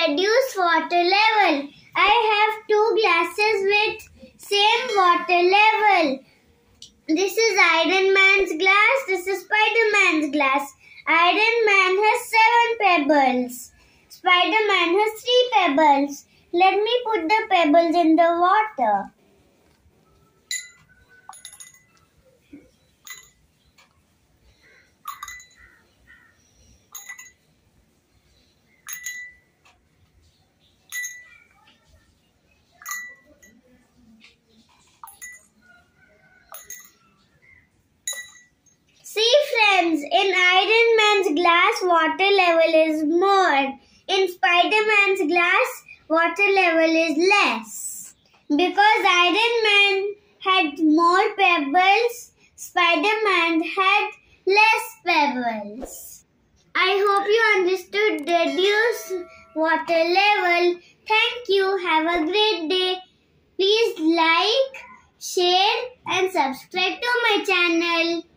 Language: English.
reduce water level. I have 2 glasses with same water level. This is Iron Man's glass. This is Spider-Man's glass. Iron Man has 7 pebbles. Spider-Man has 3 pebbles. Let me put the pebbles in the water. See friends, in Iron Man's glass, water level is more. In Spider-Man's glass, water level is less. Because Iron Man had more pebbles, Spider-Man had less pebbles. I hope you understood reduce water level. Thank you. Have a great day. Please like, share and subscribe to my channel.